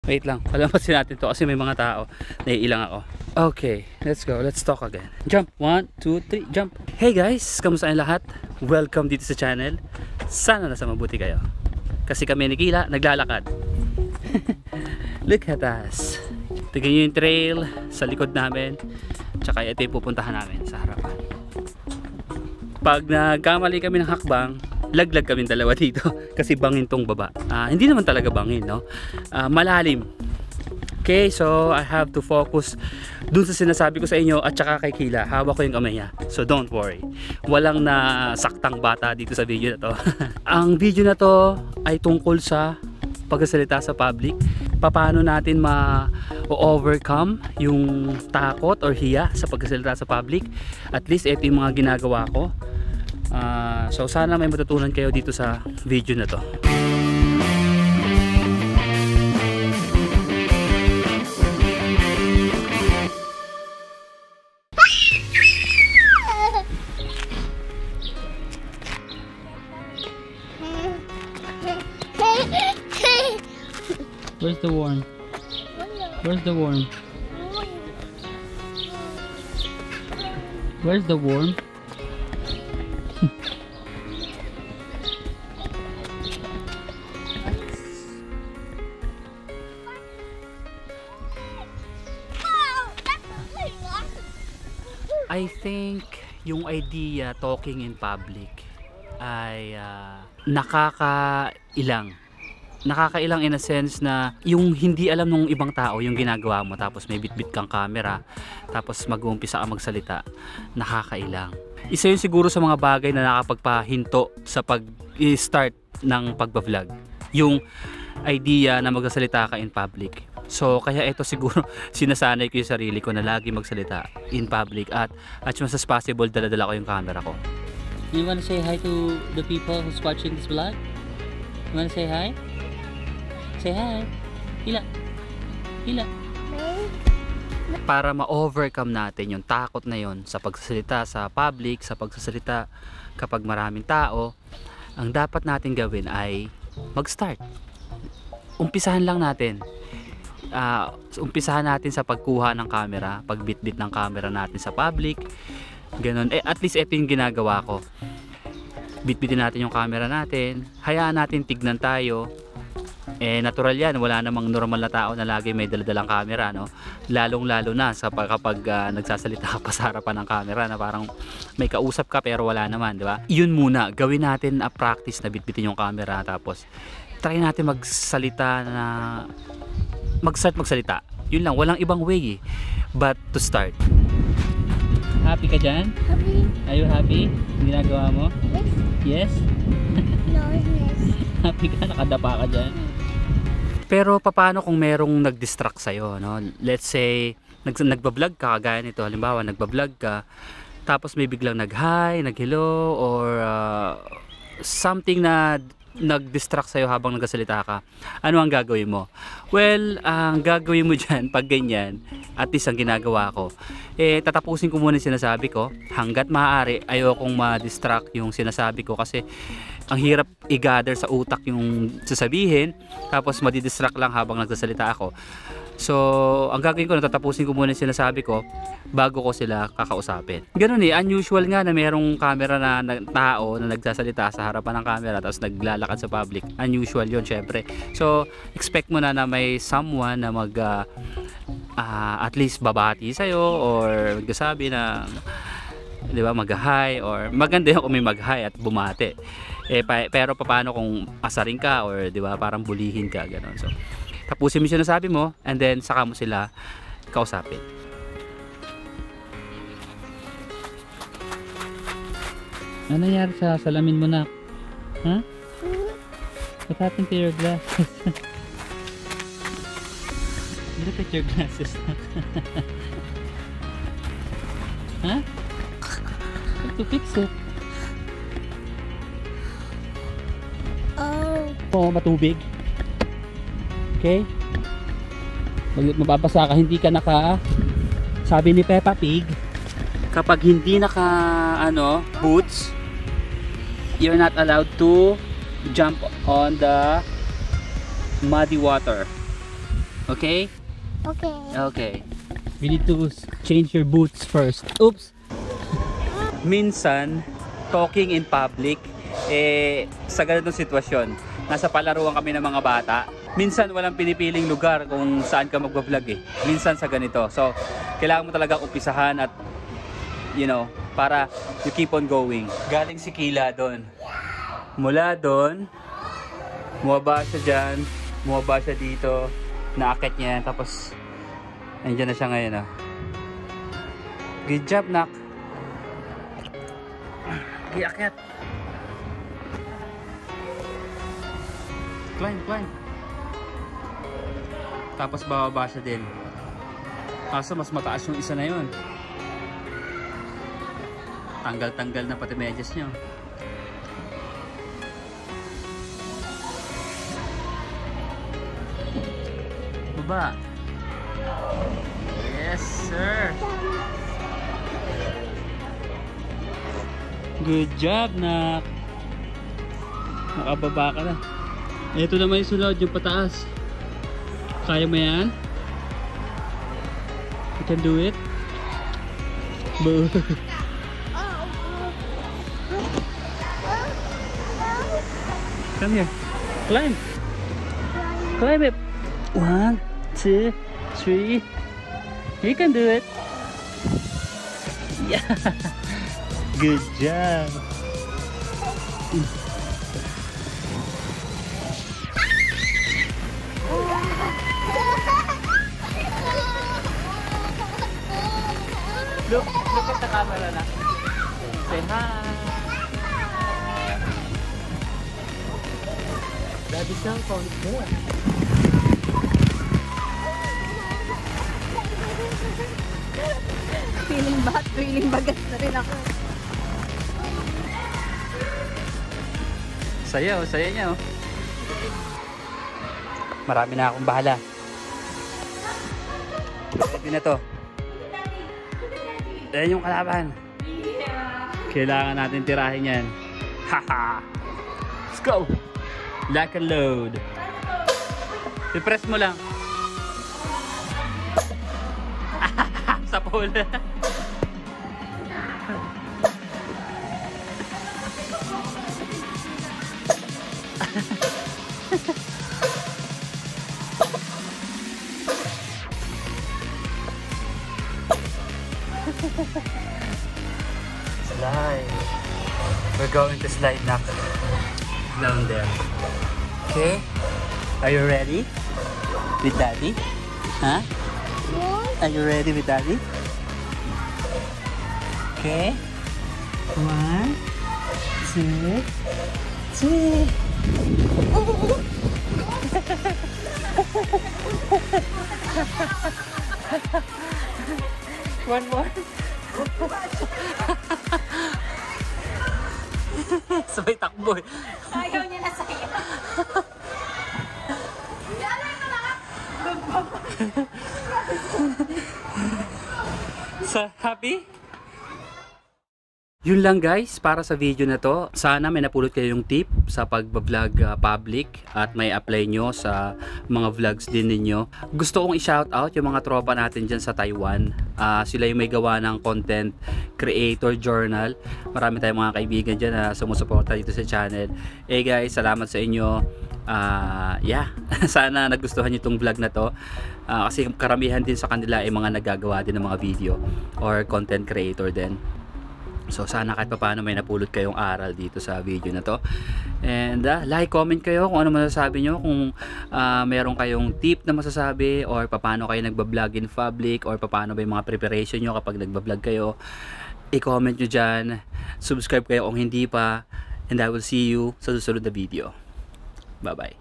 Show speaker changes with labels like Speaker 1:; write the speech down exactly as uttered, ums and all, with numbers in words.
Speaker 1: Wait lang, palamasin natin to kasi may mga tao. Naiilang ako. Okay, let's go. Let's talk again. Jump. One, two, three, jump. Hey guys, kamusta ang lahat? Welcome dito sa channel. Sana nasa mabuti kayo. Kasi kami ni Kila, naglalakad. Look at us. Tignan nyo yung trail sa likod namin. Tsaka ito yung pupuntahan namin sa harapan. Pag nagkamali kami ng hakbang, laglag kami dalawa dito kasi bangin tong baba. Uh, hindi naman talaga bangin, no? Uh, malalim. Okay, so I have to focus dun sa sinasabi ko sa inyo at saka kay Kila. Hawak ko yung kamay niya. So don't worry. Walang nasaktang bata dito sa video na to. Ang video na to ay tungkol sa pagsasalita sa public. Paano natin ma-overcome yung takot or hiya sa pagsasalita sa public. At least ito yung mga ginagawa ko. Uh, so sana may matutunan kayo dito sa video na to. Where's the worm? Where's the worm? Where's the worm? I think yung idea talking in public ay uh, nakakailang. Nakakailang in a sense na yung hindi alam ng ibang tao yung ginagawa mo tapos may bitbit kang camera tapos mag-uumpisa ka magsalita. Nakakailang. Isa yun siguro sa mga bagay na nakapagpahinto sa pag-start ng pagbablog. Yung idea na magsasalita ka in public. So kaya ito siguro sinasanay ko yung sarili ko na lagi magsalita in public at as much as possible dala-dala ko yung camera ko. You wanna say hi to the people who's watching this vlog? You wanna say hi? Say hi. Hila. Hila. Para ma-overcome natin yung takot na yon sa pagsasalita sa public, sa pagsasalita kapag maraming tao, ang dapat natin gawin ay mag-start. Umpisahan lang natin. Uh, umpisahan natin sa pagkuha ng camera, pagbitbit ng camera natin sa public. Ganun. Eh, at least ito yung ginagawa ko. Bitbitin natin yung camera natin. Hayaan natin tignan tayo. Eh natural yan, wala namang normal na tao na lagi may daladalang camera, no? Lalong lalo na sa kapag uh, nagsasalita ka pa sa harapan ng camera na parang may kausap ka pero wala naman, di ba? Yun muna, gawin natin a practice na bitbitin yung camera tapos try natin magsalita na mag-start magsalita. Yun lang, walang ibang way eh, but to start. Happy ka dyan?
Speaker 2: Happy.
Speaker 1: Are you happy? Ginagawa mo?
Speaker 2: Yes.
Speaker 1: Yes?
Speaker 2: No, yes.
Speaker 1: Happy ka? Nakadapa ka dyan? Pero paano kung merong nag-distract sa'yo, no? Let's say, nag nagbablog ka, kagaya nito, halimbawa, nagbablog ka, tapos may biglang nag-hi, nag-hello, or uh, something na nag-distract sa'yo habang nagsasalita ka. Ano ang gagawin mo? Well, ang gagawin mo dyan, pag ganyan, at least ang ginagawa ko, eh, tatapusin ko muna yung sinasabi ko. Hanggat maaari, ayokong ma-distract yung sinasabi ko kasi ang hirap i-gather sa utak yung sasabihin, tapos madidistract lang habang nagsasalita ako. So, ang gagawin ko, natatapusin ko muna yung sinasabi ko bago ko sila kakausapin. Ganun eh, unusual nga na merong camera na, na tao na nagsasalita sa harapan ng camera tapos naglalakad sa public. Unusual yun, syempre. So, expect mo na na may someone na mag uh, uh, at least babati sa'yo or magsasabi na, di ba, mag-hi or maganda yung kung may mag-hi at bumate. Eh, pa, pero paano kung asarin ka or di ba, parang bulihin ka, gano'n. So, tapusin mo yung sinasabi mo and then saka mo sila kausapin. Ano nangyari sa salamin mo na? Huh? What happened to your glasses? Look at your glasses. Huh? How to fix it?
Speaker 2: Oh.
Speaker 1: Oo, matubig. Okay? Mababasa ka, hindi ka naka, sabi ni Peppa Pig, kapag hindi naka ano, boots, you're not allowed to jump on the muddy water. Okay?
Speaker 2: Okay.
Speaker 1: Okay. We need to change your boots first. Oops! Minsan, talking in public, eh, sa ganitong sitwasyon, nasa palaruan kami ng mga bata, minsan walang pinipiling lugar kung saan ka magbablog eh. Minsan sa ganito. So, kailangan mo talaga umpisahan at, you know, para you keep on going. Galing si Kila doon. Mula doon, muwaba siya dyan, muwaba siya dito, naakit niya yan, tapos, nandiyan na siya ngayon ah. Good job, nak. Iakit. Climb, climb. Tapos bababa siya din. Kaso mas mataas yung isa na yun. Tanggal-tanggal na pati medyas niyo. Baba. Yes, sir. Good job, nak. Nakababa ka na. Ito naman yung sunod, yung pataas. Kaya mo yan? You can do it? Boo. Come here. Climb. Climb it. One, two, three. You can do it. Yeah. Good job. Look, look at the camera na. Say hi. Daddy cell phone is there.
Speaker 3: Feeling bad, feeling bagat na rin ako.
Speaker 1: Saya oh, saya niya oh. Marami na akong bahala. Ready na to. Ayan yung kalaban. Kailangan natin tirahin yan. Haha. Let's go. Lock and load. I-press mo lang. Sa pole. Slide. We're going to slide now. Down there. Okay? Are you ready? With daddy? Huh? Are you ready with daddy? Okay. One, two, three. One more. Sabay takbo eh.
Speaker 3: Ayaw niya na sa'yo.
Speaker 1: So, happy? Yun lang guys para sa video na to. Sana may napulot kayo yung tip sa pagbablog uh, public at may apply nyo sa mga vlogs din ninyo. Gusto kong i-shoutout yung mga tropa natin dyan sa Taiwan. Uh, sila yung may gawa ng content creator journal. Marami tayong mga kaibigan dyan na sumusuporta dito sa channel. Eh guys, salamat sa inyo. Uh, yeah, sana nagustuhan nyo itong vlog na to. Uh, kasi karamihan din sa kanila ay mga nagagawa din ng mga video or content creator din. So sana kahit paano may napulot kayong aral dito sa video na to. And uh, like, comment kayo kung ano masasabi nyo, kung uh, meron kayong tip na masasabi or paano kayo nagbablog in public or paano ba yung mga preparation nyo kapag nagbablog kayo. I-comment nyo dyan. Subscribe kayo kung hindi pa. And I will see you sa susunod na video. Bye bye.